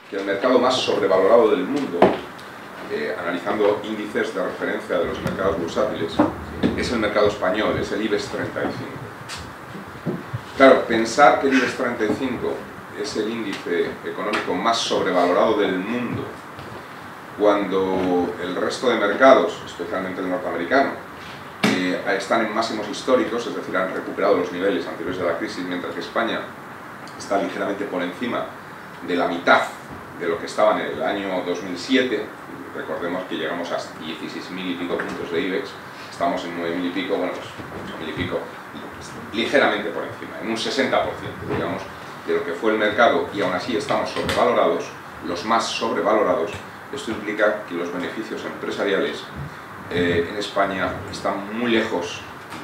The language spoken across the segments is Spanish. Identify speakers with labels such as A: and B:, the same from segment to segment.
A: que el mercado más sobrevalorado del mundo, analizando índices de referencia de los mercados bursátiles, es el mercado español, es el IBEX 35. Claro, pensar que el IBEX 35 es el índice económico más sobrevalorado del mundo, cuando el resto de mercados, especialmente el norteamericano, están en máximos históricos, es decir, han recuperado los niveles anteriores a la crisis, mientras que España está ligeramente por encima de la mitad de lo que estaba en el año 2007. Recordemos que llegamos a 16.000 y pico puntos de IBEX, estamos en 9.000 y pico, bueno, pues 8.000 y pico, ligeramente por encima, en un 60%, digamos, de lo que fue el mercado, y aún así estamos sobrevalorados, los más sobrevalorados. Esto implica que los beneficios empresariales en España están muy lejos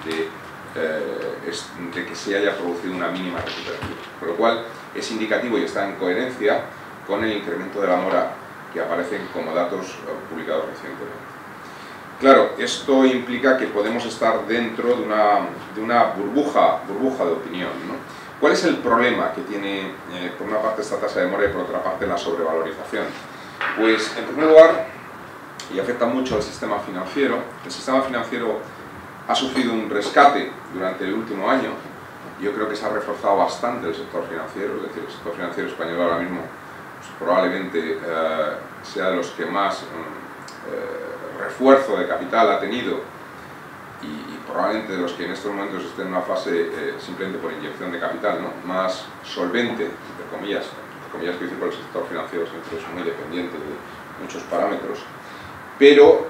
A: de que se haya producido una mínima recuperación, con lo cual es indicativo y está en coherencia con el incremento de la mora que aparecen como datos publicados recientemente. Claro, esto implica que podemos estar dentro de una burbuja de opinión, ¿no? ¿Cuál es el problema que tiene, por una parte, esta tasa de mora y por otra parte la sobrevalorización? Pues, en primer lugar, y afecta mucho al sistema financiero, el sistema financiero ha sufrido un rescate durante el último año. Yo creo que se ha reforzado bastante el sector financiero, es decir, el sector financiero español ahora mismo pues, probablemente sea de los que más refuerzo de capital ha tenido y probablemente de los que en estos momentos estén en una fase simplemente por inyección de capital, ¿no? Más solvente, entre comillas que decir, por el sector financiero siempre es muy dependiente de muchos parámetros, pero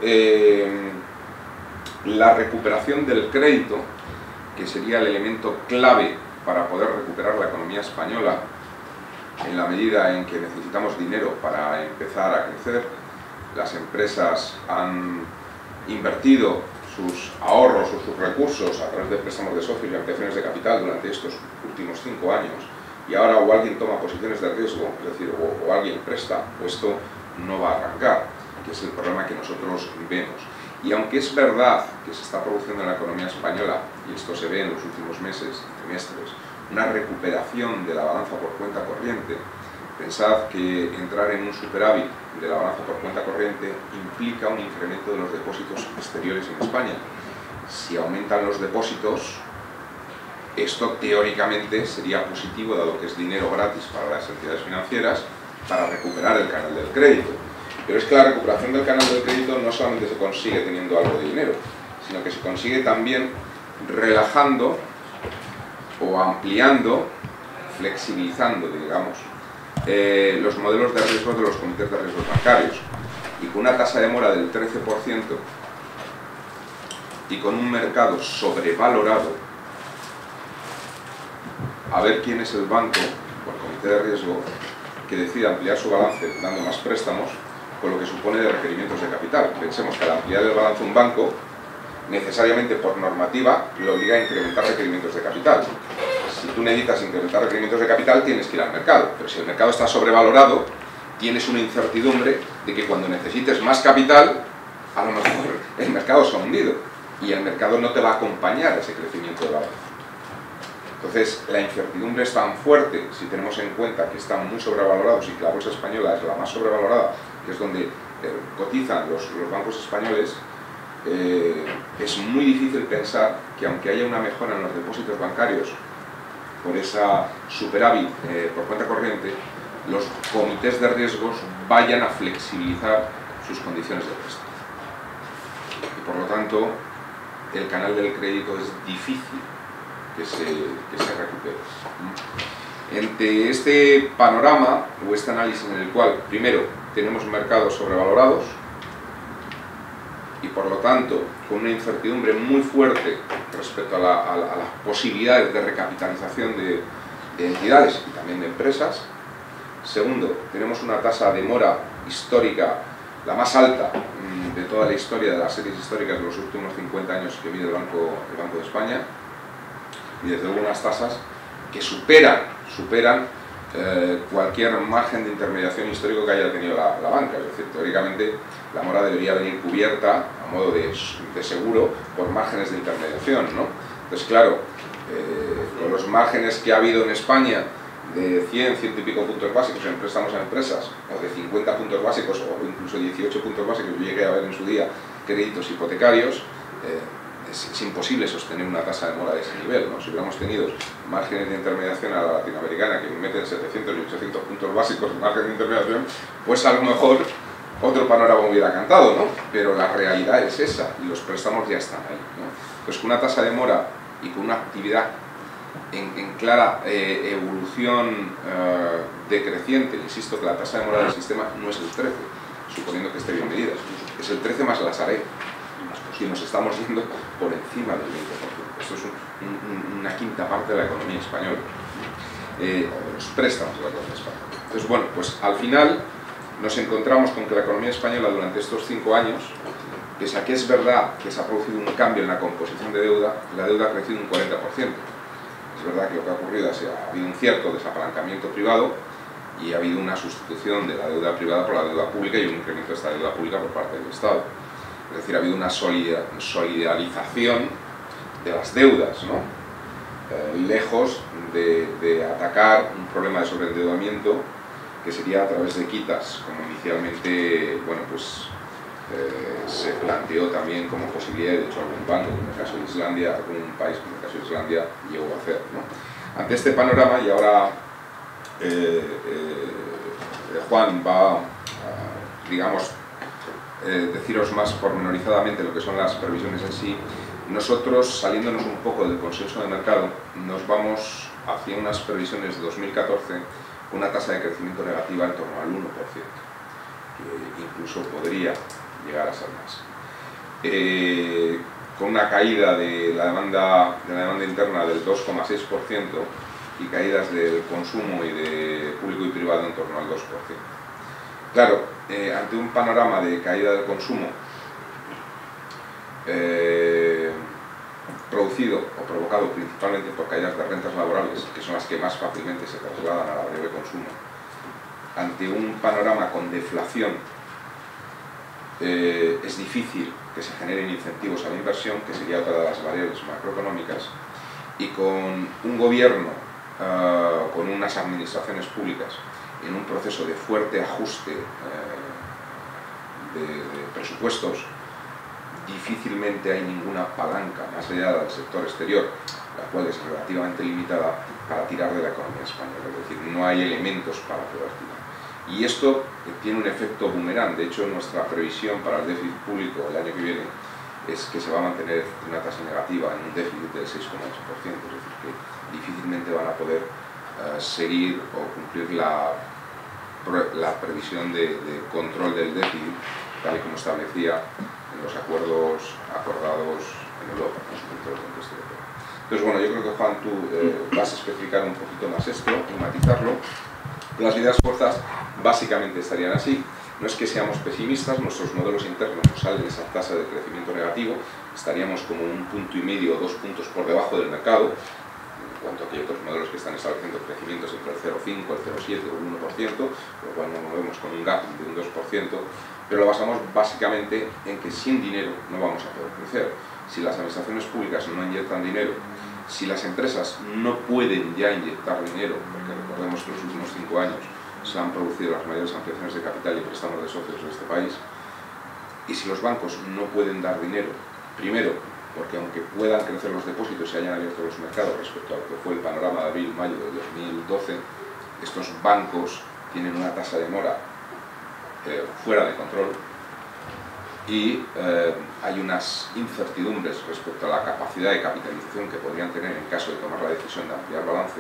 A: la recuperación del crédito, que sería el elemento clave para poder recuperar la economía española, en la medida en que necesitamos dinero para empezar a crecer. Las empresas han invertido sus ahorros o sus recursos a través de préstamos de socios y ampliaciones de capital durante estos últimos 5 años, y ahora o alguien toma posiciones de riesgo, es decir, o alguien presta, o esto no va a arrancar, que es el problema que nosotros vemos. Y aunque es verdad que se está produciendo en la economía española, y esto se ve en los últimos meses, trimestres, una recuperación de la balanza por cuenta corriente, pensad que entrar en un superávit de la balanza por cuenta corriente implica un incremento de los depósitos exteriores en España. Si aumentan los depósitos, esto teóricamente sería positivo, dado que es dinero gratis para las entidades financieras, para recuperar el canal del crédito. Pero es que la recuperación del canal del crédito no solamente se consigue teniendo algo de dinero, sino que se consigue también relajando o ampliando, flexibilizando, digamos, los modelos de riesgo de los comités de riesgos bancarios. Y con una tasa de mora del 13% y con un mercado sobrevalorado, a ver quién es el banco o el comité de riesgo que decida ampliar su balance dando más préstamos, con lo que supone de requerimientos de capital. Pensemos que al ampliar el balance un banco, necesariamente por normativa, lo obliga a incrementar requerimientos de capital. Si tú necesitas incrementar requerimientos de capital, tienes que ir al mercado. Pero si el mercado está sobrevalorado, tienes una incertidumbre de que cuando necesites más capital, a lo mejor el mercado se ha hundido y el mercado no te va a acompañar a ese crecimiento de balance. Entonces, la incertidumbre es tan fuerte, si tenemos en cuenta que están muy sobrevalorados y que la bolsa española es la más sobrevalorada, que es donde cotizan los bancos españoles, es muy difícil pensar que aunque haya una mejora en los depósitos bancarios por esa superávit por cuenta corriente, los comités de riesgos vayan a flexibilizar sus condiciones de préstamo. Y por lo tanto, el canal del crédito es difícil que se recupere. Ante este panorama, o este análisis en el cual, primero, tenemos mercados sobrevalorados y por lo tanto con una incertidumbre muy fuerte respecto a las posibilidades de recapitalización de entidades y también de empresas. Segundo, tenemos una tasa de mora histórica, la más alta de toda la historia de las series históricas de los últimos 50 años que mide el Banco de España, y desde luego unas tasas que superan cualquier margen de intermediación histórico que haya tenido la banca. Es decir, teóricamente la mora debería venir cubierta a modo de seguro por márgenes de intermediación, ¿no? Entonces, claro, con los márgenes que ha habido en España de 100, 100 y pico puntos básicos en préstamos a empresas, o de 50 puntos básicos, o incluso 18 puntos básicos, yo llegué a ver en su día créditos hipotecarios, es imposible sostener una tasa de mora de ese nivel, ¿no? Si hubiéramos tenido márgenes de intermediación a la latinoamericana que meten 700 y 800 puntos básicos de margen de intermediación, pues a lo mejor otro panorama hubiera cantado, ¿no? Pero la realidad es esa, y los préstamos ya están ahí, ¿no? Pues con una tasa de mora y con una actividad en clara evolución decreciente, insisto que la tasa de mora del sistema no es el 13, suponiendo que esté bien medida, es el 13 más la Sareb, y nos estamos yendo por encima del 20%. Esto es una quinta parte de la economía española, o de los préstamos de la economía española. Entonces, bueno, pues al final nos encontramos con que la economía española durante estos 5 años, pese a que es verdad que se ha producido un cambio en la composición de deuda, la deuda ha crecido un 40%. Es verdad que lo que ha ocurrido es que ha habido un cierto desapalancamiento privado y ha habido una sustitución de la deuda privada por la deuda pública y un incremento de esta deuda pública por parte del Estado. Es decir, ha habido una solidarización de las deudas, ¿no? Lejos de atacar un problema de sobreendeudamiento que sería a través de quitas, como inicialmente, bueno, pues se planteó también como posibilidad, de hecho algún banco, como en el caso de Islandia, algún país como el caso de Islandia llegó a hacer, ¿no? Ante este panorama, y ahora Juan va a, digamos, deciros más pormenorizadamente lo que son las previsiones en sí, nosotros, saliéndonos un poco del consenso de mercado, nos vamos hacia unas previsiones de 2014 con una tasa de crecimiento negativa en torno al 1%, que incluso podría llegar a ser más. Con una caída de la demanda interna del 2,6% y caídas del consumo y de público y privado en torno al 2%. Claro, ante un panorama de caída del consumo producido o provocado principalmente por caídas de rentas laborales, que son las que más fácilmente se trasladan a la variable de consumo, ante un panorama con deflación, es difícil que se generen incentivos a la inversión, que sería otra de las variables macroeconómicas, y con un gobierno, con unas administraciones públicas en un proceso de fuerte ajuste de presupuestos, difícilmente hay ninguna palanca más allá del sector exterior, la cual es relativamente limitada, para tirar de la economía española. Es decir, no hay elementos para poder tirar. Y esto tiene un efecto boomerang. De hecho, nuestra previsión para el déficit público el año que viene es que se va a mantener una tasa negativa en un déficit del 6,8%. Es decir, que difícilmente van a poder seguir o cumplir la previsión de control del déficit, tal y como establecía en los acuerdos acordados en Europa, en su punto de contexto europeo. Entonces, bueno, yo creo que Juan, tú vas a especificar un poquito más esto y matizarlo. Las ideas fuerzas básicamente estarían así. No es que seamos pesimistas, nuestros modelos internos nos salen esa tasa de crecimiento negativo, estaríamos como 1,5 puntos o 2 puntos por debajo del mercado, en cuanto a que hay otros modelos que están estableciendo crecimientos entre el 0,5, el 0,7 o el 1%, por lo cual nos movemos con un gap de un 2%, pero lo basamos básicamente en que sin dinero no vamos a poder crecer. Si las administraciones públicas no inyectan dinero, si las empresas no pueden ya inyectar dinero, porque recordemos que en los últimos 5 años se han producido las mayores ampliaciones de capital y préstamos de socios de este país, y si los bancos no pueden dar dinero, primero, porque aunque puedan crecer los depósitos y hayan abierto los mercados respecto a lo que fue el panorama de abril-mayo de 2012, estos bancos tienen una tasa de mora fuera de control y hay unas incertidumbres respecto a la capacidad de capitalización que podrían tener en caso de tomar la decisión de ampliar balance,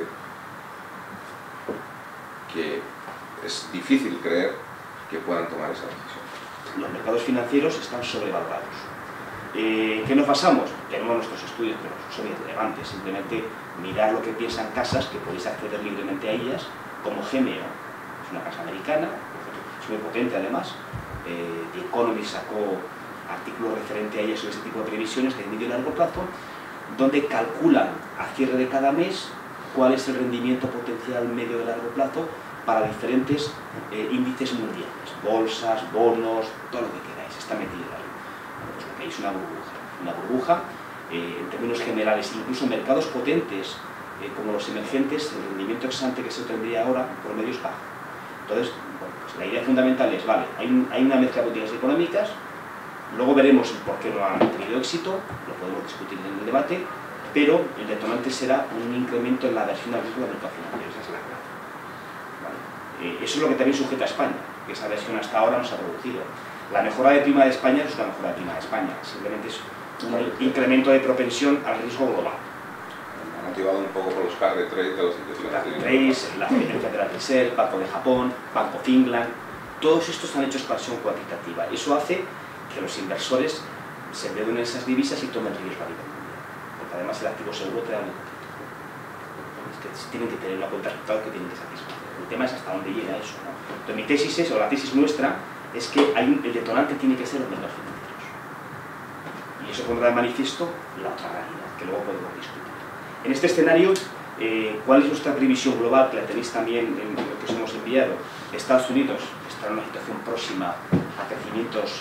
A: que es difícil creer que puedan tomar esa decisión.
B: Los mercados financieros están sobrevalorados. ¿Qué nos basamos? Tenemos nuestros estudios, pero son irrelevantes. Simplemente mirar lo que piensan casas, que podéis acceder libremente a ellas, como GMO. Es una casa americana, es muy potente además. The Economist sacó artículos referentes a ellas sobre ese tipo de previsiones de medio y largo plazo, donde calculan a cierre de cada mes cuál es el rendimiento potencial medio y largo plazo para diferentes índices mundiales, bolsas, bonos, todo lo que queráis, está metido ahí. Bueno, pues lo que hay es una burbuja, en términos generales, incluso mercados potentes como los emergentes, el rendimiento ex ante que se tendría ahora por medio es bajo. Entonces, bueno, pues la idea fundamental es, vale, hay una mezcla de políticas económicas, luego veremos el por qué no han tenido éxito, lo podemos discutir en el debate, pero el detonante será un incremento en la aversión al riesgo del mercado financiero, esa es la clave. ¿Vale? Eso es lo que también sujeta a España, que esa aversión hasta ahora no se ha producido. La mejora de prima de España no es una mejora de prima de España, simplemente es un incremento de propensión al riesgo global.
A: Motivado un poco por los carry trade de los
B: inversionistas. La Federal Reserve, Banco de Japón, Bank of England, todos estos han hecho expansión cuantitativa. Eso hace que los inversores se endeuden en esas divisas y tomen riesgo a nivel mundial. Porque además el activo seguro te da muy poquito. Es que tienen que tener una cuenta de resultados que tienen que satisfacer. El tema es hasta dónde llega eso, ¿no? Entonces mi tesis es, o la tesis nuestra, es que el detonante tiene que ser los mercados financieros. Y eso pondrá de manifiesto la otra realidad, que luego podemos discutir. En este escenario, ¿cuál es nuestra previsión global? Que la tenéis también en lo que os hemos enviado. Estados Unidos está en una situación próxima a crecimientos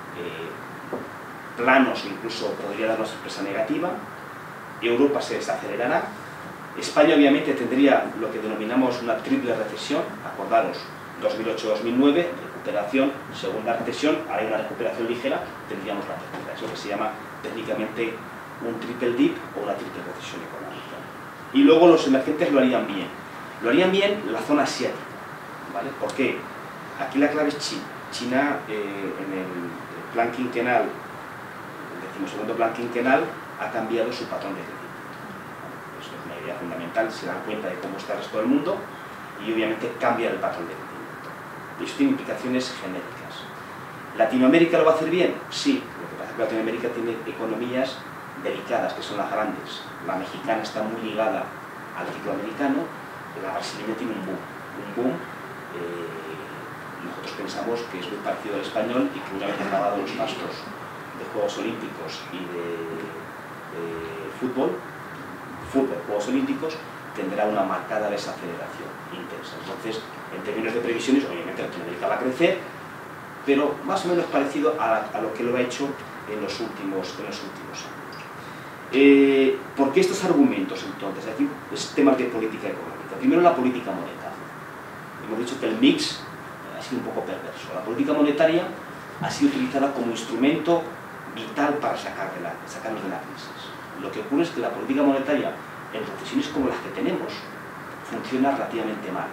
B: planos o incluso podría dar una sorpresa negativa. Europa se desacelerará. España obviamente tendría lo que denominamos una triple recesión, acordaros, 2008-2009, recuperación, segunda recesión, ahora hay una recuperación ligera, tendríamos la tercera, eso que se llama técnicamente un triple dip o una triple recesión económica. Y luego los emergentes lo harían bien la zona asiática, ¿vale? ¿Por qué? Aquí la clave es China. China en el plan quinquenal, el 12º plan quinquenal, ha cambiado su patrón de crecimiento. Esto es una idea fundamental, se dan cuenta de cómo está el resto del mundo y obviamente cambia el patrón de crecimiento. Y esto tiene implicaciones genéricas. ¿Latinoamérica lo va a hacer bien? Sí, lo que pasa es que Latinoamérica tiene economías delicadas, que son las grandes. La mexicana está muy ligada al ciclo americano, la brasileña tiene un boom. Nosotros pensamos que es muy parecido al español y que una vez acabados los pastos de Juegos Olímpicos y de fútbol, Juegos Olímpicos, tendrá una marcada desaceleración intensa. Entonces, en términos de previsiones, obviamente Latinoamérica va a crecer, pero más o menos parecido a lo que lo ha hecho en los últimos años. ¿Por qué estos argumentos entonces? Aquí es temas de política económica. Primero la política monetaria. Hemos dicho que el mix ha sido un poco perverso. La política monetaria ha sido utilizada como instrumento vital para sacarnos de la crisis. Lo que ocurre es que la política monetaria en recesiones como las que tenemos funciona relativamente mal.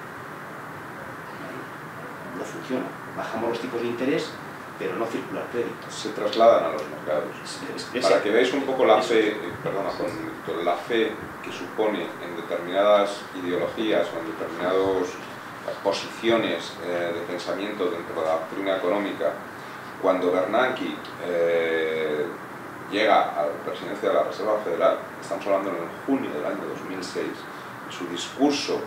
B: No funciona. Bajamos los tipos de interés, pero no circula el crédito.
A: Se trasladan a los mercados. Para que veáis un poco la fe, la fe que supone en determinadas ideologías o en determinadas posiciones de pensamiento dentro de la doctrina económica, cuando Bernanke llega a la presidencia de la Reserva Federal, estamos hablando en junio del año 2006, su discurso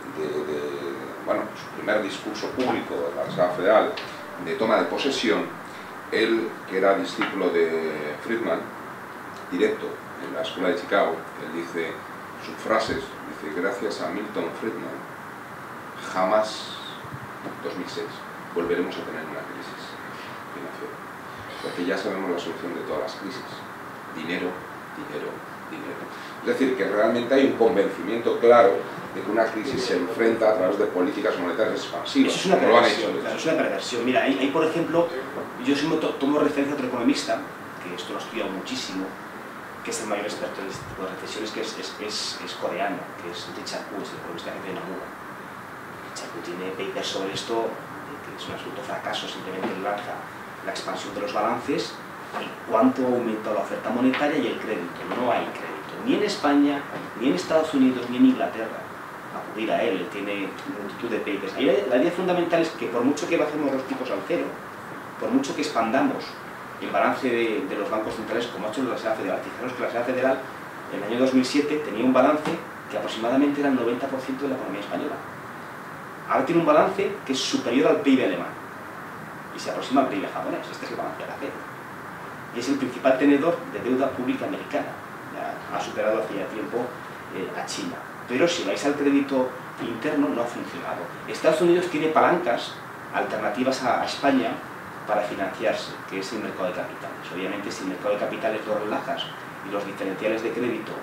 A: su primer discurso público de la Reserva Federal de toma de posesión, él, que era discípulo de Friedman, directo en la Escuela de Chicago, él dice sus frases, dice: gracias a Milton Friedman, jamás, 2006, volveremos a tener una crisis financiera, porque ya sabemos la solución de todas las crisis: dinero, dinero, dinero. Es decir, que realmente hay un convencimiento claro de que una crisis se enfrenta a través de políticas monetarias expansivas.
B: Eso es una perversión, claro, es una perversión. Mira, hay por ejemplo, yo tomo referencia a otro economista, que esto lo ha estudiado muchísimo, que es el mayor experto en este tipo de recesiones, que es coreano, que es Richard Koo, es el economista que tiene Nomura. Richard Koo tiene papers sobre esto, que es un absoluto fracaso, simplemente lanza la expansión de los balances y cuánto ha aumentado la oferta monetaria y el crédito. No hay crédito, ni en España, ni en Estados Unidos, ni en Inglaterra. Acudir a él tiene multitud de papers. Ahí la idea fundamental es que por mucho que bajemos los tipos al cero, por mucho que expandamos el balance de los bancos centrales, como ha hecho la Reserva Federal, fijaros que la Reserva Federal en el año 2007 tenía un balance que aproximadamente era el 90% de la economía española. Ahora tiene un balance que es superior al PIB alemán y se aproxima al PIB japonés. Este es el balance de la Fed. Y es el principal tenedor de deuda pública americana. Ya ha superado hace ya tiempo a China. Pero si vais al crédito interno, no ha funcionado. Estados Unidos tiene palancas alternativas a España para financiarse, que es el mercado de capitales. Obviamente, si el mercado de capitales lo relajas y los diferenciales de crédito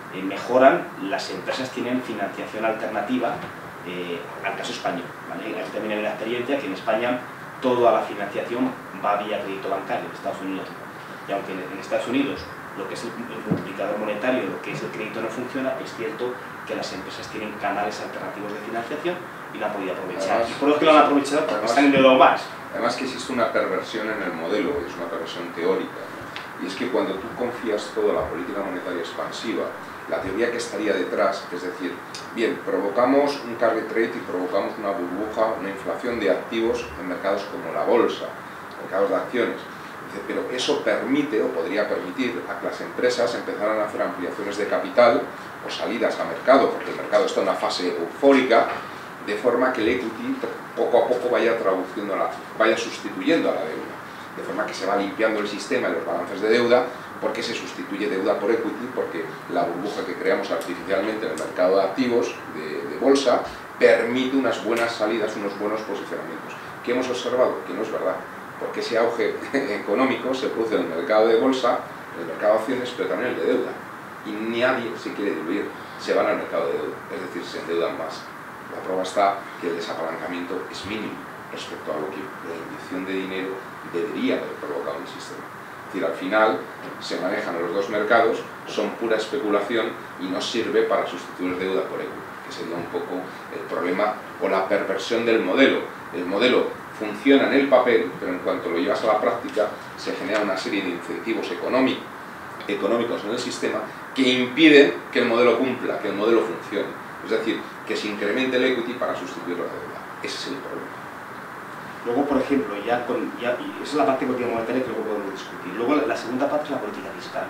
B: mejoran, las empresas tienen financiación alternativa al caso español, ¿vale? Aquí también hay una experiencia que en España toda la financiación va vía crédito bancario, en Estados Unidos no. Y aunque en Estados Unidos lo que es el multiplicador monetario, lo que es el crédito no funciona, es cierto que las empresas tienen canales alternativos de financiación y la han podido aprovechar.
A: Además,
B: y por lo que lo han aprovechado, porque están endeudando más.
A: Además que existe una perversión en el modelo, es una perversión teórica, ¿no? Y es que cuando tú confías toda la política monetaria expansiva, la teoría que estaría detrás, es decir, bien, provocamos un carry trade y provocamos una burbuja, una inflación de activos en mercados como la bolsa, mercados de acciones. Dice, pero eso permite, o podría permitir, a que las empresas empezaran a hacer ampliaciones de capital o salidas a mercado, porque el mercado está en una fase eufórica, de forma que el equity poco a poco vaya sustituyendo a la deuda, de forma que se va limpiando el sistema y los balances de deuda, porque se sustituye deuda por equity, porque la burbuja que creamos artificialmente en el mercado de activos, de bolsa, permite unas buenas salidas, unos buenos posicionamientos. ¿Qué hemos observado? Que no es verdad, porque ese auge económico se produce en el mercado de bolsa, en el mercado de acciones, pero también en el de deuda. Y nadie se quiere diluir, se van al mercado de deuda, es decir, se endeudan más. La prueba está que el desapalancamiento es mínimo respecto a lo que la inyección de dinero debería haber provocado en el sistema. Es decir, al final se manejan los dos mercados, son pura especulación y no sirve para sustituir deuda por equity, que sería un poco el problema o la perversión del modelo. El modelo funciona en el papel, pero en cuanto lo llevas a la práctica se genera una serie de incentivos económicos en el sistema que impiden que el modelo cumpla, que el modelo funcione. Es decir, que se incremente el equity para sustituir la deuda. Ese es el problema.
B: Luego, por ejemplo, y esa es la parte política monetaria que luego podemos discutir. Luego, la segunda parte es la política fiscal.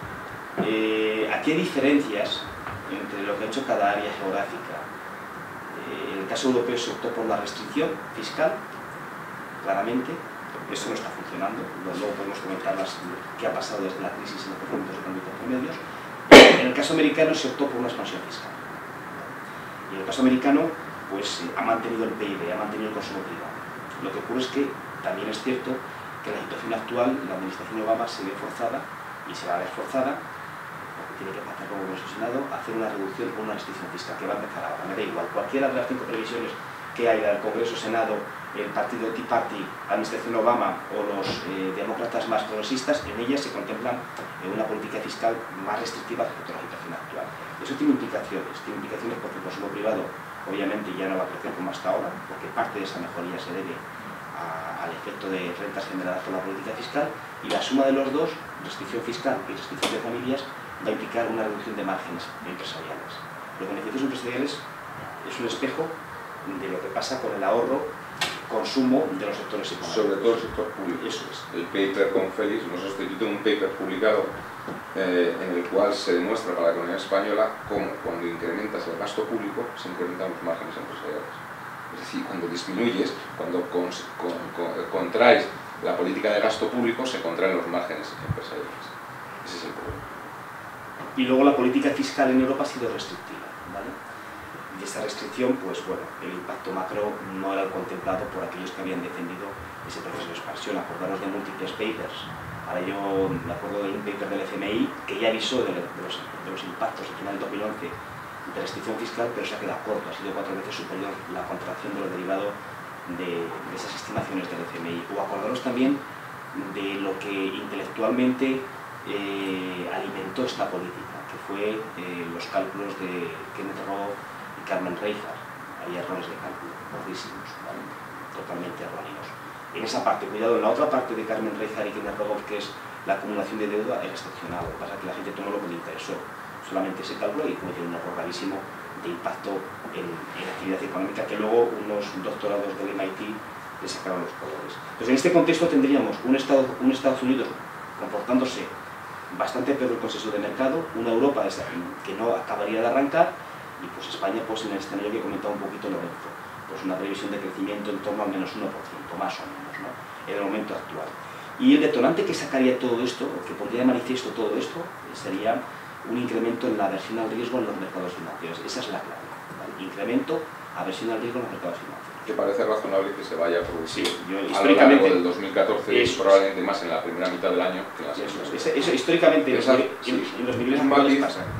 B: Aquí hay diferencias entre lo que ha hecho cada área geográfica. En el caso europeo se optó por la restricción fiscal, claramente. Eso no está funcionando. Luego podemos comentar qué ha pasado desde la crisis en los crecimientos económicos promedios. En el caso americano se optó por una expansión fiscal. Y en el caso americano, pues ha mantenido el PIB, ha mantenido el consumo privado. Lo que ocurre es que también es cierto que la situación actual, la administración Obama se ve forzada, y se va a ver forzada, porque tiene que pasar como hemos Senado, a hacer una reducción o una restricción fiscal, que va a empezar ahora. Me da igual, cualquiera de las 5 previsiones que haya del Congreso, Senado, el partido Tea Party, administración Obama o los demócratas más progresistas, en ellas se contemplan una política fiscal más restrictiva respecto a la situación actual. Eso tiene implicaciones porque el consumo privado obviamente ya no va a crecer como hasta ahora, porque parte de esa mejoría se debe al efecto de rentas generadas por la política fiscal, y la suma de los dos, restricción fiscal y restricción de familias, va a implicar una reducción de márgenes empresariales. Los beneficios empresariales es un espejo de lo que pasa con el ahorro, consumo de los sectores económicos.
A: Sobre todo el sector público.
B: Eso es.
A: El paper con Félix, yo tengo un paper publicado en el cual se demuestra para la economía española cómo cuando incrementas el gasto público se incrementan los márgenes empresariales. Es decir, cuando disminuyes, cuando contraes la política de gasto público, se contraen los márgenes empresariales. Ese es el problema.
B: Y luego la política fiscal en Europa ha sido restrictiva, ¿vale? Y esa restricción, pues bueno, el impacto macro no era el contemplado por aquellos que habían defendido ese proceso de expansión. Acordaros de múltiples papers. Ahora yo me acuerdo de un paper del FMI que ya avisó de los impactos al final del 2011 de restricción fiscal, pero se ha quedado corto, ha sido 4 veces superior la contracción de lo derivado de esas estimaciones del FMI. O acordaros también de lo que intelectualmente alimentó esta política, que fue los cálculos de Kenneth Rogoff y Carmen Reichardt. Hay errores de cálculo gordísimos, ¿vale? Totalmente erróneos. En esa parte, cuidado, en la otra parte de Carmen Reichardt y Kenneth Rogoff, que es la acumulación de deuda, es excepcional. Lo que pasa es que la gente tomó lo que le interesó, solamente ese cálculo, y cometió un error gravísimo de impacto en actividad económica, que luego unos doctorados del MIT le sacaron los colores. Entonces, en este contexto tendríamos un Estados Unidos comportándose bastante peor el consenso de mercado, una Europa que no acabaría de arrancar, y pues España, pues en el escenario que he comentado un poquito Lorenzo, pues una previsión de crecimiento en torno al menos 1%, más o menos, ¿no? En el momento actual. Y el detonante que sacaría todo esto, o que pondría de manifiesto todo esto, sería un incremento en la aversión al riesgo en los mercados financieros. Esa es la clave, ¿vale? Incremento, aversión al riesgo en los mercados financieros.
A: Que parece razonable que se vaya a producir
B: a
A: lo largo del 2014 y probablemente más en la primera mitad del año que en la segunda.
B: Eso históricamente en los niveles actuales pasa.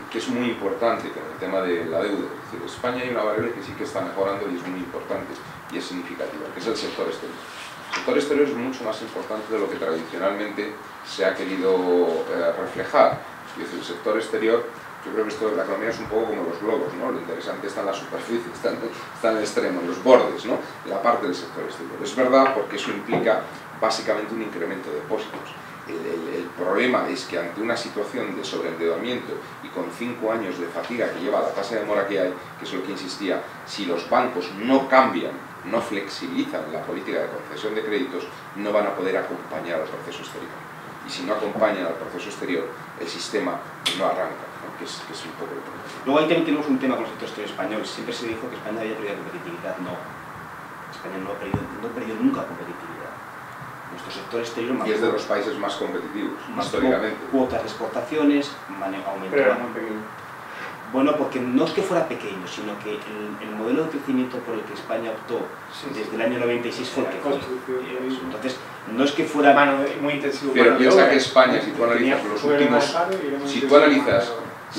A: que es muy importante con el tema de la deuda. Es decir, España hay una variable que sí que está mejorando y es muy importante y es significativa, que es el sector exterior. El sector exterior es mucho más importante de lo que tradicionalmente se ha querido reflejar. Es decir, el sector exterior, yo creo que esto de la economía es un poco como los globos, ¿no? Lo interesante está en la superficie, está en el extremo, en los bordes, ¿no? En la parte del sector exterior. Es verdad, porque eso implica básicamente un incremento de depósitos. El problema es que ante una situación de sobreendeudamiento y con 5 años de fatiga que lleva la tasa de mora que hay, que es lo que insistía, si los bancos no cambian, no flexibilizan la política de concesión de créditos, no van a poder acompañar al proceso exterior. Y si no acompañan al proceso exterior, el sistema no arranca, ¿no? Que es un poco el problema.
B: Luego ahí también tenemos un tema con el sector exterior español. Siempre se dijo que España había perdido competitividad. No. España no ha perdido nunca competitividad. Nuestro sector exterior
A: y es de los países más competitivos, históricamente.
B: Cuotas de exportaciones, aumentaban. Bueno, porque no es que fuera pequeño, sino que el modelo de crecimiento por el que España optó desde el año 96 fue el que fue. Entonces, no es que fuera
C: muy intensivo.
A: Pero piensa que España, si tú analizas los últimos... Si tú analizas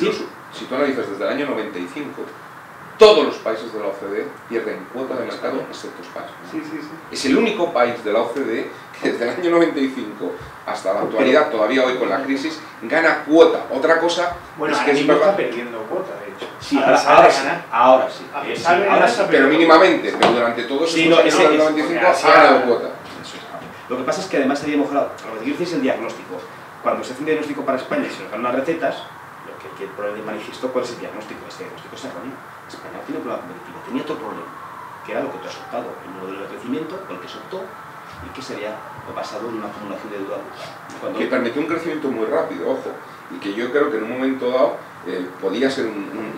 A: desde el año 95, todos los países de la OCDE pierden cuota de mercado, excepto España. Es el único país de la OCDE que desde el año 95 hasta la actualidad, todavía hoy con la crisis, gana cuota. Otra cosa
C: es que está perdiendo cuota, de hecho.
B: Sí, ahora sí.
A: Pero mínimamente, pero durante todos estos años del 95 ha ganado cuota.
B: Lo que pasa es que además se había mejorado. Lo que quiero decir es el diagnóstico. Cuando se hace un diagnóstico para España y se nos dan unas recetas, lo que poner de manifiesto cuál es el diagnóstico. Este diagnóstico es erróneo. España tiene un problema competitivo, tenía otro problema, que era lo que tú has optado, el modelo de crecimiento, el que se optó, y que sería basado en una acumulación de deuda brutal.
A: Que permitió un crecimiento muy rápido, ojo, y que yo creo que en un momento dado podía ser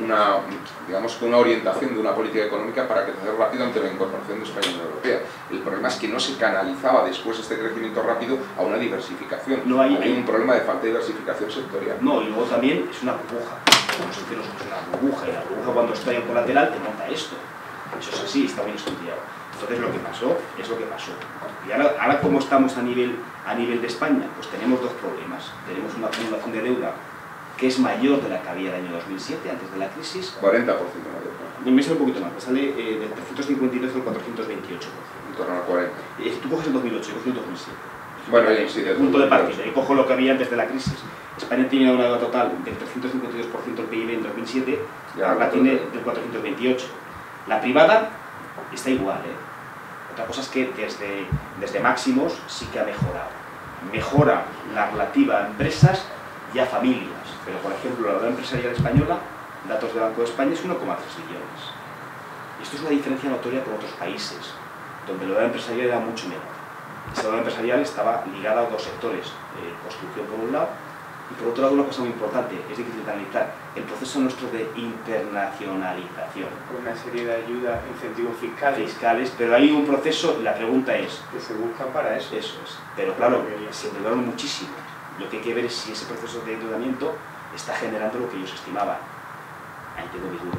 A: una orientación de una política económica para crecer rápido ante la incorporación de España a la Unión Europea. El problema es que no se canalizaba después este crecimiento rápido a una diversificación. Hay un problema de falta de diversificación sectorial.
B: No, y luego también es una burbuja. Como se dice nosotros, una burbuja, y la burbuja cuando está en colateral te monta esto. Eso es así, está bien estudiado. Entonces lo que pasó es lo que pasó. Y ahora ¿cómo estamos a nivel de España? Pues tenemos dos problemas. Tenemos una acumulación de deuda que es mayor de la que había el año 2007, antes de la crisis.
A: 40% mayor.
B: Me sale un poquito más, me sale del 352 al 428%.
A: En torno a 40.
B: Tú coges el 2008, yo coges el 2007.
A: Bueno, sí,
B: el punto de partida, y cojo lo que había antes de la crisis. España tenía una deuda total del 352% del PIB en 2007, ahora tiene del 428%. La privada está igual, Otra cosa es que desde máximos sí que ha mejorado. Mejora la relativa a empresas y a familias, pero por ejemplo la deuda empresarial española, datos del Banco de España, es 1,3 billones. Y esto es una diferencia notoria con otros países, donde la deuda empresarial era mucho menor. Esa deuda empresarial estaba ligada a dos sectores, construcción por un lado, y por otro lado una cosa muy importante, es difícil de analizar, el proceso nuestro de internacionalización.
C: Con una serie de ayudas, incentivos fiscales.
B: Pero hay un proceso, la pregunta es...
C: que se buscan para eso.
B: Eso es, pero claro, se endeudaron muchísimo. Lo que hay que ver es si ese proceso de endeudamiento está generando lo que ellos estimaban. Ahí tengo mis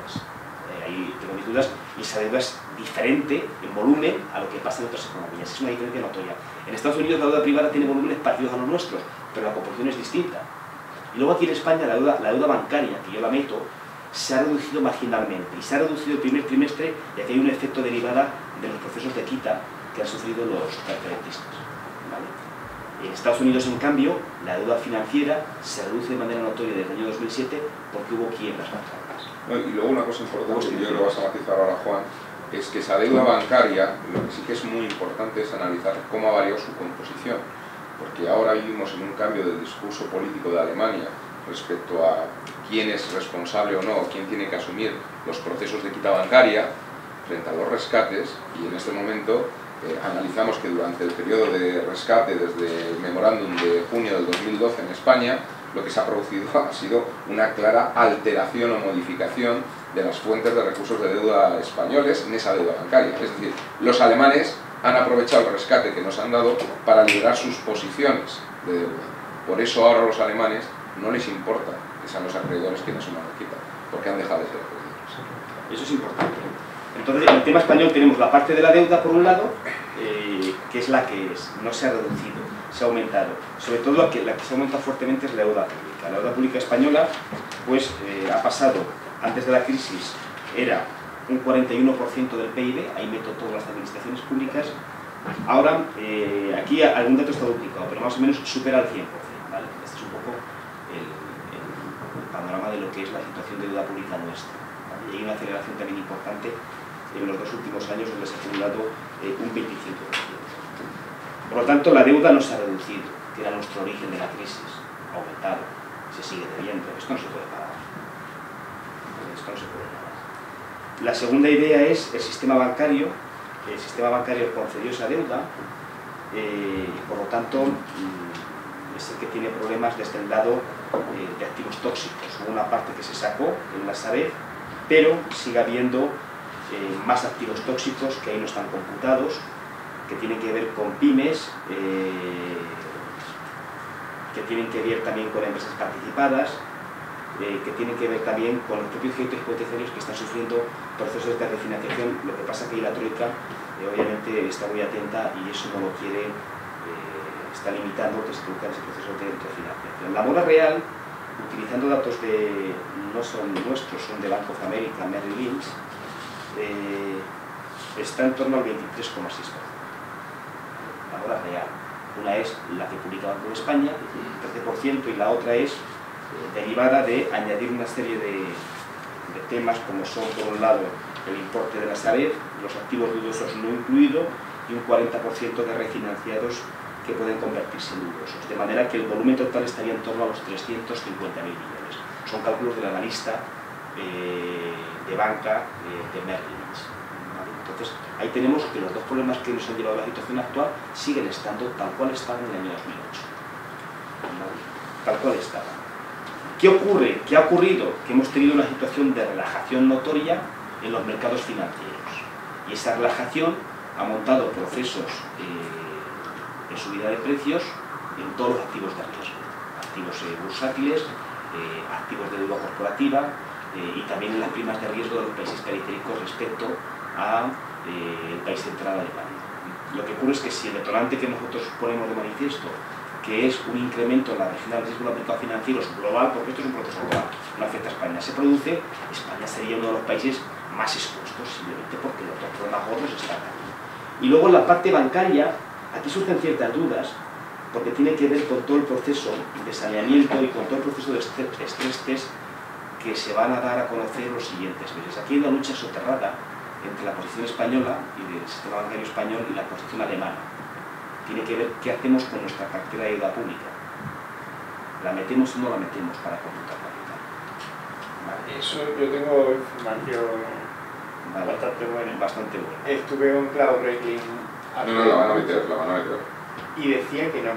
B: dudas. Y esa deuda es diferente en volumen a lo que pasa en otras economías. Es una diferencia notoria. En Estados Unidos la deuda privada tiene volúmenes parecidos a los nuestros, pero la proporción es distinta. Y luego aquí en España la deuda bancaria, que yo la meto, se ha reducido marginalmente. Y se ha reducido el primer trimestre, y aquí hay un efecto derivada de los procesos de quita que han sufrido los transferentistas. ¿Vale? En Estados Unidos, en cambio, la deuda financiera se reduce de manera notoria desde el año 2007 porque hubo quiebras bancarias.
A: Y luego una cosa importante, que yo creo que vas a matizar ahora, Juan, es que esa deuda bancaria, lo que sí que es muy importante es analizar cómo ha variado su composición. Porque ahora vivimos en un cambio del discurso político de Alemania respecto a quién es responsable o no, quién tiene que asumir los procesos de quita bancaria frente a los rescates, y en este momento analizamos que durante el periodo de rescate, desde el memorándum de junio del 2012 en España, lo que se ha producido ha sido una clara alteración o modificación de las fuentes de recursos de deuda españoles en esa deuda bancaria. Es decir, los alemanes han aprovechado el rescate que nos han dado para liberar sus posiciones de deuda. Por eso ahora a los alemanes no les importa que sean los acreedores quienes asuman la quita, porque han dejado de ser acreedores.
B: Eso es importante. Entonces, en el tema español tenemos la parte de la deuda, por un lado, que es la que es, no se ha reducido, se ha aumentado. Sobre todo la que se ha aumentado fuertemente es la deuda pública. La deuda pública española, pues, ha pasado, antes de la crisis, era un 41% del PIB, ahí meto todas las administraciones públicas. Ahora, aquí algún dato está duplicado, pero más o menos supera el 100%, ¿vale? Este es un poco el panorama de lo que es la situación de deuda pública nuestra, ¿vale? Y hay una aceleración también importante en los 2 últimos años, donde se ha acumulado un 25%. Por lo tanto, la deuda no se ha reducido, que era nuestro origen de la crisis, ha aumentado, se sigue debiendo. Esto no se puede pagar. Esto no se puede pagar. La segunda idea es el sistema bancario. El sistema bancario concedió esa deuda, por lo tanto, es el que tiene problemas desde el lado de activos tóxicos. Hubo una parte que se sacó en la Sareb, pero sigue habiendo más activos tóxicos que ahí no están computados, que tienen que ver con pymes, que tienen que ver también con empresas participadas, que tienen que ver también con los propios créditos hipotecarios que están sufriendo procesos de refinanciación. Lo que pasa es que la Troika obviamente está muy atenta y eso no lo quiere, está limitando que se produzcan ese proceso de refinanciación. La bola real, utilizando datos de, no son nuestros, son de Bank of America, Merrill Lynch, está en torno al 23,6%. La bola real. Una es la que publica Banco de España, el 13%, y la otra es derivada de añadir una serie de temas como son, por un lado, el importe de la Sareb, los activos dudosos no incluidos y un 40% de refinanciados que pueden convertirse en dudosos. De manera que el volumen total estaría en torno a los 350.000 millones. Son cálculos del analista de banca de Merrill Lynch. Entonces, ahí tenemos que los dos problemas que nos han llevado a la situación actual siguen estando tal cual estaban en el año 2008. Tal cual estaban. ¿Qué ocurre? ¿Qué ha ocurrido? Que hemos tenido una situación de relajación notoria en los mercados financieros. Y esa relajación ha montado procesos de subida de precios en todos los activos de riesgo. Activos bursátiles, activos de deuda corporativa y también en las primas de riesgo de los países periféricos respecto al país central Alemania. Lo que ocurre es que si el detonante que nosotros ponemos de manifiesto, que es un incremento en la región del riesgo de mercados financieros global, porque esto es un proceso global, no afecta a España, se produce, España sería uno de los países más expuestos, simplemente porque los dos problemas gordos están aquí. Y luego en la parte bancaria, aquí surgen ciertas dudas, porque tiene que ver con todo el proceso de saneamiento y con todo el proceso de stress test que se van a dar a conocer los siguientes meses. Aquí hay una lucha soterrada entre la posición española y del sistema bancario español y la posición alemana. Tiene que ver qué hacemos con nuestra cartera de deuda pública. ¿La metemos o no la metemos para computar capital?
C: Vale. Eso yo tengo información bastante buena.
B: Bastante buena.
C: Estuve con Klaus Regling.
A: No, la van a meter, la van a meter.
C: Y decía que no.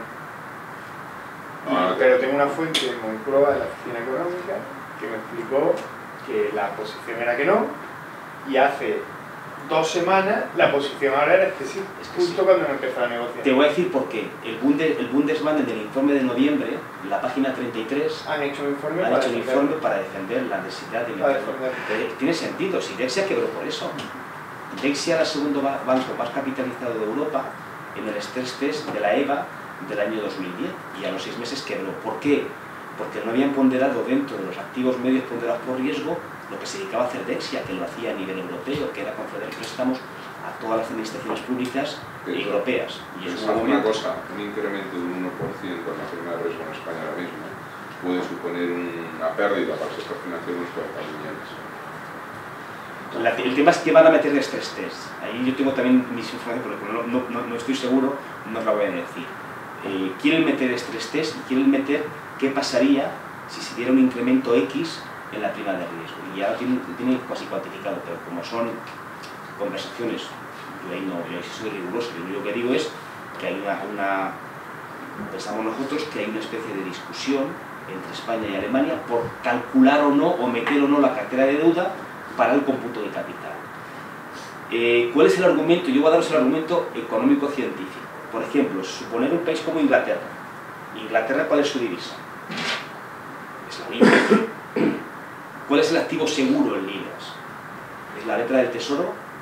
C: Pero tengo una fuente muy probada de la oficina económica que me explicó que la posición era que no, y hace 2 semanas la posición ahora era que sí, justo cuando empezó la negociación.
B: Te voy a decir por qué. El Bundesbank, en el informe de noviembre, la página 33,
C: han hecho un informe
B: para defender la necesidad de meterlo. Tiene sentido, si Dexia quebró por eso. Dexia era el segundo banco más capitalizado de Europa en el stress test de la EBA del año 2010 y a los 6 meses quebró. ¿Por qué? Porque no habían ponderado dentro de los activos medios ponderados por riesgo lo que se dedicaba a hacer Dexia, que lo hacía a nivel europeo, que era conceder préstamos a todas las administraciones públicas europeas. Y
A: eso es una cosa, un incremento de un 1% en la prima de riesgo en España ahora mismo puede suponer una pérdida para el sector financiero de unos 40 millones.
B: El tema es que van a meter el stress test. Ahí yo tengo también mis informaciones, porque no estoy seguro, no os la voy a decir. Quieren meter stress test y quieren meter qué pasaría si se diera un incremento X en la prima de riesgo. Y ahora tiene casi cuantificado, pero como son conversaciones, yo ahí soy riguroso, lo único que digo es que hay pensamos nosotros que hay una especie de discusión entre España y Alemania por calcular o no, o meter o no la cartera de deuda para el cómputo de capital. ¿Cuál es el argumento? Yo voy a daros el argumento económico-científico. Por ejemplo, suponer un país como Inglaterra. Inglaterra, ¿cuál es su divisa? Es la libra. ¿Cuál es el activo seguro en libras? ¿Es la letra del tesoro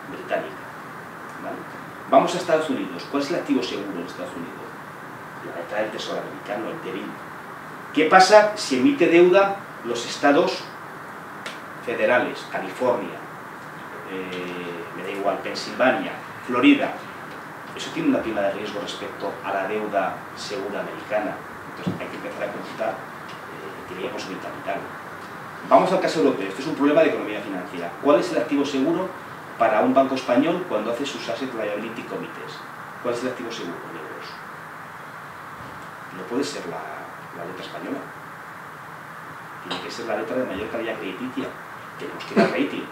B: británica. ¿Vale? Vamos a Estados Unidos. ¿Cuál es el activo seguro en Estados Unidos? La letra del Tesoro americano, el TEBIL. ¿Qué pasa si emite deuda los estados federales? California, me da igual, Pensilvania, Florida. Eso tiene una prima de riesgo respecto a la deuda segura americana. Entonces hay que empezar a computar que quería consumir capital. Vamos al caso europeo. Esto es un problema de economía financiera. ¿Cuál es el activo seguro para un banco español cuando hace sus Asset Liability Committees? ¿Cuál es el activo seguro en euros? No puede ser la letra española. Tiene que ser la letra de mayor calidad crediticia. Tenemos que ir al rating.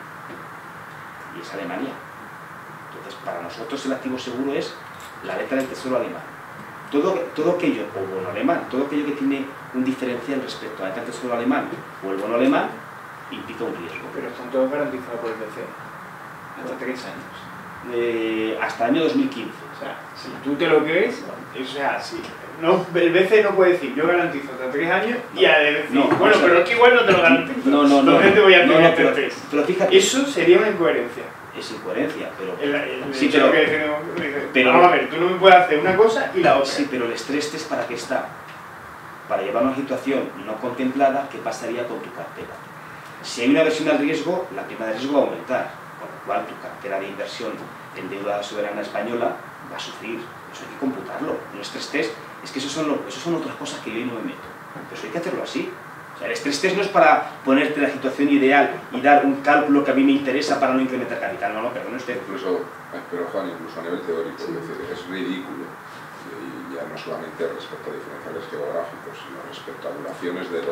B: Y es Alemania. Entonces, para nosotros el activo seguro es la letra del Tesoro alemán. Todo aquello, o bono alemán, todo aquello que tiene un diferencial respecto a la letra del Tesoro alemán o el bono alemán, implica un riesgo.
C: Pero están todos garantizados por el BCE. Hasta 3 años.
B: Hasta el año 2015.
C: O sea, si tú te lo crees, o sea, sí. No, el BCE no puede decir, yo garantizo hasta 3 años y a decir,
B: no,
C: bueno, pero es que igual no te lo garantizo.
B: No.
C: Te voy a tener
B: pero fíjate.
C: Eso sería una incoherencia.
B: Es incoherencia, pero...
C: Sí, pero vamos a ver, tú no me puedes hacer una cosa y la otra.
B: Sí, pero el estrés test ¿para qué está? Para llevar una situación no contemplada, ¿qué pasaría con tu cartera? Si hay una versión al riesgo, la prima de riesgo va a aumentar, con lo cual tu cartera de inversión en deuda soberana española va a sufrir. Eso hay que computarlo. Un estrés test, es que eso son otras cosas que yo hoy no me meto. Pero eso hay que hacerlo así. O sea, el estrés test no es para ponerte la situación ideal y dar un cálculo que a mí me interesa para no incrementar capital. No, perdón usted.
A: Pero Juan, incluso a nivel teórico, sí. Es decir, es ridículo. Y ya no solamente respecto a diferenciales geográficos, sino respecto a duraciones de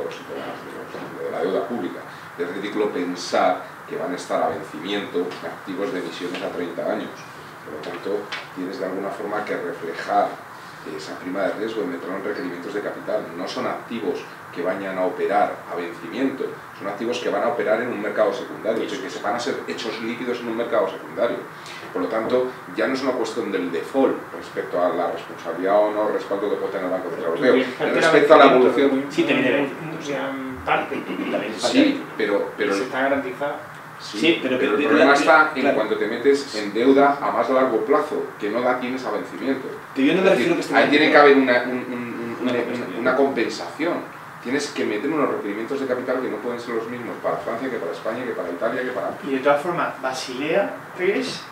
A: la deuda pública. Es ridículo pensar que van a estar a vencimiento activos de emisiones a 30 años. Por lo tanto, tienes de alguna forma que reflejar esa prima de riesgo y meterlo en requerimientos de capital. No son activos que vayan a operar a vencimiento, son activos que van a operar en un mercado secundario, que se van a ser hechos líquidos en un mercado secundario. Por lo tanto, ya no es una cuestión del default respecto a la responsabilidad o no respaldo que puede tener el Banco Central Europeo. Respecto a la evolución...
B: Sí, también
A: Sí, pero
C: se está garantizado.
A: Sí, pero el problema está en cuando te metes en deuda a más largo plazo, que no la tienes a vencimiento. Ahí tiene que haber una compensación. Tienes que meter unos requerimientos de capital que no pueden ser los mismos para Francia, que para España, que para Italia, que para...
C: Y de todas formas, Basilea 3,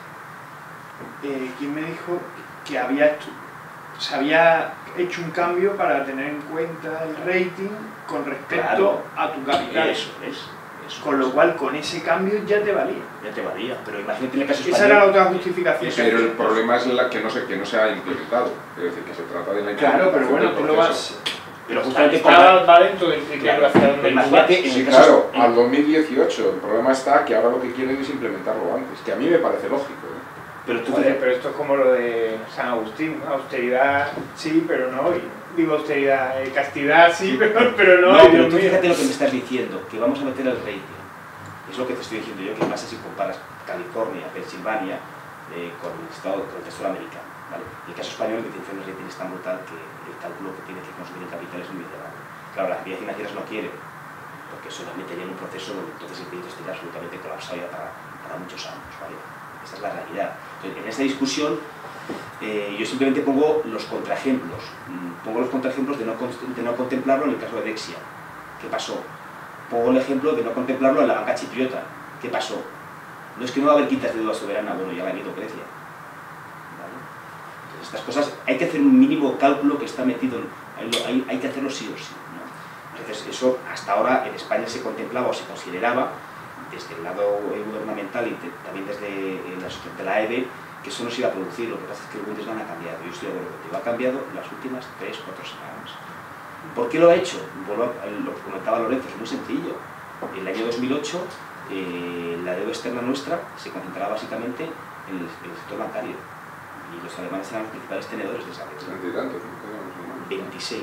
C: ¿quién me dijo que se había hecho un cambio para tener en cuenta el rating con respecto a tu capital?
B: Eso es.
C: Con lo cual, con ese cambio ya te valía.
B: Ya te valía, pero imagínate en el caso
C: español. Esa era la otra justificación.
A: Pero el problema es que no se ha implementado. Es decir, que se trata de la implementación.
C: Claro, pero bueno, tú lo vas...
B: Pero justamente
C: va dentro del criterio hacia donde
B: imagínate.
A: Sí, claro, al 2018. El problema está que ahora lo que quieren es implementarlo antes, que a mí me parece lógico.
B: Pero
C: esto es como lo de San Agustín, austeridad sí, pero no hoy. Digo austeridad, castidad sí, pero no hoy.
B: No, pero tú fíjate lo que me estás diciendo, que vamos a meter el rating. Es lo que te estoy diciendo yo, que pasa si comparas California, Pensilvania, con el Tesoro americano. ¿Vale? En el caso español, la definición del rating es tan brutal que el cálculo que tiene que consumir en capital es muy elevado. Claro, las entidades financieras no quieren, porque eso nos metería en un proceso donde entonces el crédito estaría absolutamente colapsado ya para muchos años. ¿Vale? Esa es la realidad. Entonces, en esta discusión, yo simplemente pongo los contraejemplos. Pongo los contraejemplos de no contemplarlo en el caso de Dexia. ¿Qué pasó? Pongo el ejemplo de no contemplarlo en la banca chipriota. ¿Qué pasó? No es que no va a haber quitas de deuda soberana, bueno, ya la ha habido Grecia. ¿Vale? Entonces, estas cosas hay que hacer un mínimo cálculo que está metido, hay que hacerlo sí o sí, ¿no? Entonces, eso hasta ahora en España se contemplaba o se consideraba, desde el lado gubernamental y también desde la sociedad de la AEB, que eso no se iba a producir. Lo que pasa es que los Bundesbank ha cambiado. Yo estoy de acuerdo contigo, ha cambiado en las últimas 3 o 4 semanas. ¿Por qué lo ha hecho? Vuelvo a lo que comentaba Lorenzo, es muy sencillo. En el año 2008, la deuda externa nuestra se concentraba básicamente en el sector bancario. Y los alemanes eran los principales tenedores de esa deuda. 26%.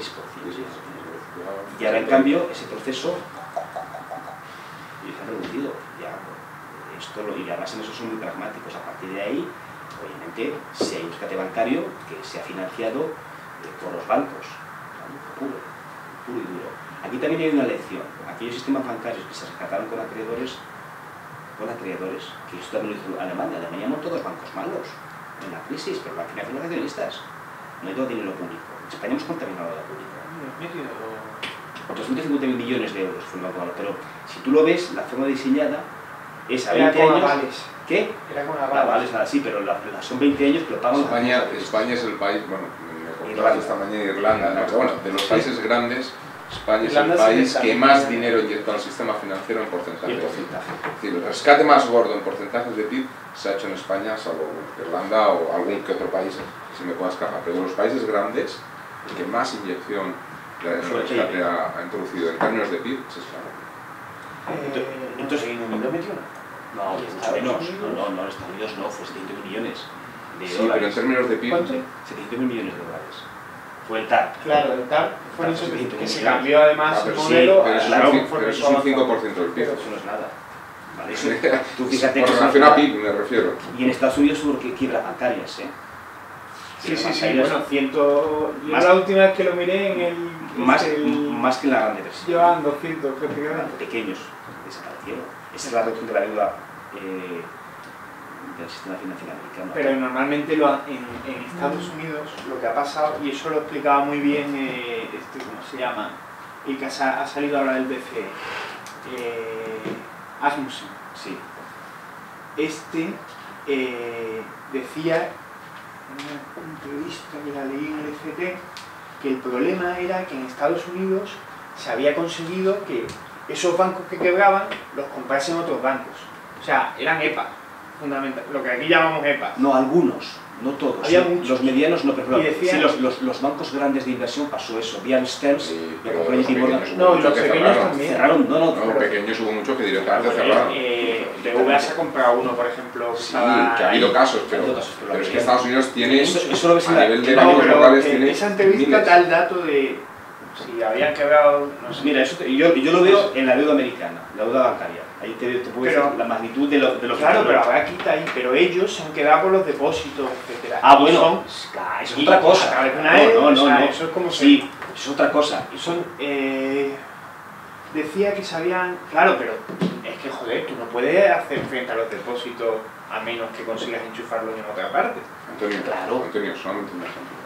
B: Y ahora, en cambio, ese proceso se ha reducido. Y además en eso son muy pragmáticos. A partir de ahí, obviamente, si hay un rescate bancario que se ha financiado por los bancos, ¿vale? Puro y duro. Aquí también hay una lección. Aquellos sistemas bancarios que se rescataron con acreedores con acreedores, que esto también lo hizo Alemania. Alemania montó dos bancos malos en la crisis, pero la financiación de accionistas. No hay todo dinero público. En España hemos contaminado la pública. 250.000 millones de euros fue el banco malo, pero si tú lo ves, la forma diseñada es a 20 años...
C: Avales.
B: ¿Qué?
C: Era con
B: avales, sí, pero son 20 años que lo pagan...
A: España es el país, bueno, me contaste esta mañana Irlanda, pero bueno, de los países grandes, España es el país que más dinero inyecta al sistema financiero en porcentaje.
B: Y el porcentaje.
A: Es decir, el rescate más gordo en porcentajes de PIB se ha hecho en España, salvo Irlanda o algún que otro país que se me pueda escapar. Pero de los países grandes, el que más inyección el rescate ha introducido en términos de PIB es España.
B: Entonces,
C: ¿Reino Unido metió una?
B: No, en Estados Unidos no, fue 700 millones de
A: sí,
B: dólares.
A: pero en términos de PIB...
C: ¿Cuánto?
B: 700 millones de dólares. Fue el TARP.
C: Claro, el TARP fue
B: TARP,
C: eso que
B: 700
C: se
B: millones.
C: cambió además el
A: pero
C: modelo.
A: pero eso
B: claro,
A: es un 5% del PIB.
B: Eso no es nada. ¿Vale? Eso, tú fíjate
A: Por
B: que
A: relación a PIB me refiero.
B: Y en Estados Unidos seguro que quiebras bancarias, ¿eh?
C: Sí,
B: Bancarias,
C: bueno, yo la última vez que lo miré en el...
B: más que en la Gran Depresión.
C: Llevaban 200 prácticamente.
B: Pequeños desaparecieron. Esa es la reducción de la deuda del sistema financiero americano.
C: Pero normalmente en Estados Unidos lo que ha pasado, y eso lo explicaba muy bien, ¿cómo se llama? El que ha salido ahora del BCE, Asmussen.
B: Sí.
C: Decía en una entrevista que la leí en el FT que el problema era que en Estados Unidos se había conseguido que esos bancos que quebraban los comprasen otros bancos. O sea, eran EPA, fundamental, lo que aquí llamamos EPA.
B: No, algunos, no todos.
C: Había muchos.
B: Los medianos no, pero
C: decían,
B: sí, los bancos grandes de inversión pasó eso. Bear Stearns,
A: Pero
B: lo compró
A: los
B: JP Morgan.
A: pequeños
C: No, y
A: hubo
C: los
A: muchos que
C: pequeños
A: cerraron.
C: también.
B: Cerraron,
A: No, pequeños hubo muchos que directamente cerraron.
C: BVA se ha comprado uno, por ejemplo, que
A: Sí,
C: estaba
A: que ha habido casos, pero es que Estados Unidos tiene,
B: Eso lo ves en
A: a
B: la...
A: nivel de
C: No,
A: bancos
C: pero
A: locales, tiene
C: esa entrevista
A: miles.
C: da el dato de si habían quebrado, no sé.
B: Mira, yo lo veo en la deuda americana, la deuda bancaria. Ahí te puedo decir la magnitud de los...
C: Claro, pero habrá quita ahí, pero ellos se han quedado con los depósitos, etcétera.
B: Ah, bueno,
C: Son,
B: claro, eso es otra cosa.
C: A través de una E,
B: No,
C: o sea, eso es como
B: sí, eso es otra cosa.
C: Y son, decía que sabían, claro, pero es que joder, tú no puedes hacer frente a los depósitos a menos que consigas enchufarlos en otra parte.
A: Antonio,
B: Claro.
A: Antonio, solamente un ejemplo.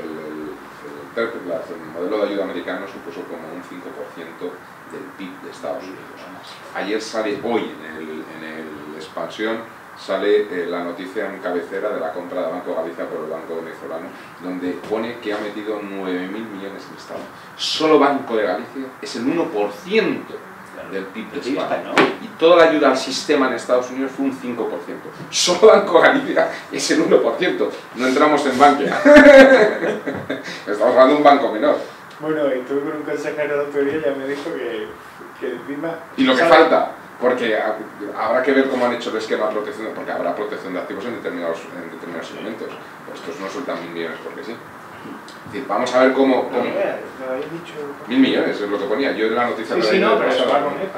A: El modelo de ayuda americano supuso como un 5% del PIB de Estados Unidos. Ayer sale, hoy en el Expansión, sale la noticia en cabecera de la compra de Banco Galicia por el Banco Venezolano, donde pone que ha metido 9.000 millones en Estado. Solo Banco de Galicia es el 1% del PIB de España. Y toda la ayuda al sistema en Estados Unidos fue un 5%. Solo Banco Galicia es el 1%. No entramos en Bankia. Estamos hablando de un banco menor.
C: Bueno, estuve con un consejero de otro día y ya me dijo que encima...
A: Y lo que falta, porque habrá que ver cómo han hecho el esquema de protección, porque habrá protección de activos en determinados momentos. Pues estos no sueltan 1.000 millones porque sí. Es decir, vamos a ver cómo...
C: ¿Lo habéis dicho?
A: 1.000 millones es lo que ponía. Yo en la noticia...
C: Sí, no, pero eso va con EPA.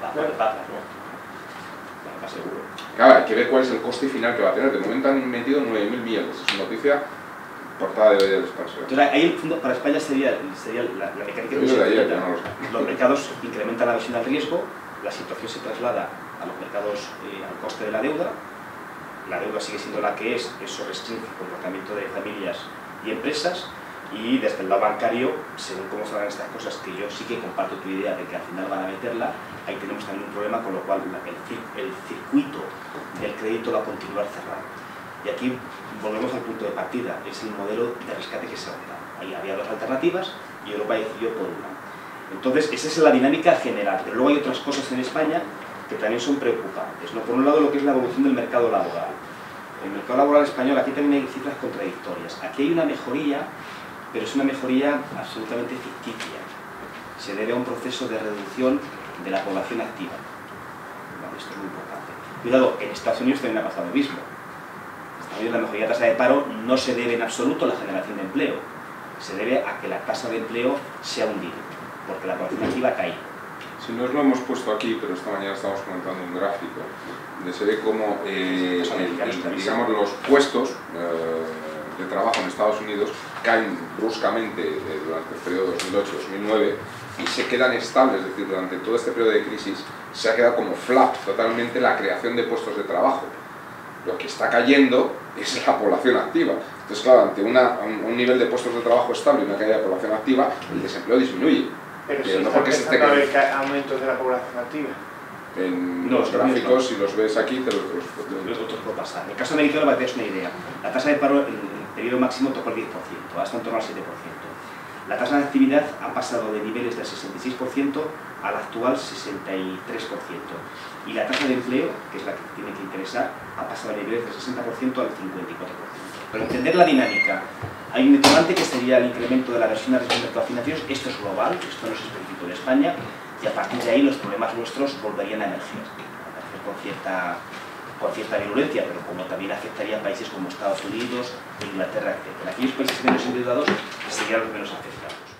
B: Seguro.
A: Claro, hay que ver cuál es el coste final que va a tener. De momento han metido 9.000 millones. Es una noticia portada de hoy del Expansión.
B: Entonces, ahí el fondo para España sería la mecánica
A: Yo de ayer, pero no lo sé.
B: Los mercados incrementan la versión al riesgo, la situación se traslada a los mercados al coste de la deuda sigue siendo la que es, eso restringe el comportamiento de familias y empresas, y desde el lado bancario, según cómo se hagan estas cosas, que yo sí que comparto tu idea de que al final van a meterla, ahí tenemos también un problema, con lo cual el circuito del crédito va a continuar cerrado. Y aquí volvemos al punto de partida, es el modelo de rescate que se opta. Ahí había dos alternativas y Europa decidió por una. Entonces, esa es la dinámica general, pero luego hay otras cosas en España que también son preocupantes, ¿no? Por un lado, lo que es la evolución del mercado laboral. El mercado laboral español, aquí también hay cifras contradictorias. Aquí hay una mejoría, pero es una mejoría absolutamente ficticia. Se debe a un proceso de reducción de la población activa. Vale, esto es muy importante. Cuidado, en Estados Unidos también ha pasado lo mismo. En Estados Unidos la mejoría de la tasa de paro no se debe en absoluto a la generación de empleo. Se debe a que la tasa de empleo se ha hundido, porque la población activa ha caído.
A: Si no os lo hemos puesto aquí, pero esta mañana estamos comentando un gráfico donde se ve cómo, digamos, los puestos de trabajo en Estados Unidos caen bruscamente durante el periodo 2008-2009 y se quedan estables, es decir, durante todo este periodo de crisis se ha quedado como flat totalmente la creación de puestos de trabajo. Lo que está cayendo es la población activa. Entonces, claro, ante un nivel de puestos de trabajo estable y una caída de población activa, el desempleo disminuye.
C: Pero si
A: no
C: está
A: porque se esté
C: empezando a haber aumentos de la población activa.
A: En
B: No,
A: los gráficos,
B: no.
A: si los ves aquí, te los
B: Otros puede pasar. En el caso americano, para que te des una idea, la tasa de paro en el periodo máximo tocó el 10%, hasta en torno al 7%. La tasa de actividad ha pasado de niveles del 66% al actual 63%. Y la tasa de empleo, que es la que tiene que interesar, ha pasado de niveles del 60% al 54%. Para entender la dinámica, hay un detonante que sería el incremento de la versión a riesgos de mercados financieros. Esto es global, esto no es específico de España, y a partir de ahí los problemas nuestros volverían a emerger con cierta virulencia, pero como también afectaría a países como Estados Unidos, Inglaterra, etc. Aquellos países menos endeudados serían los menos afectados.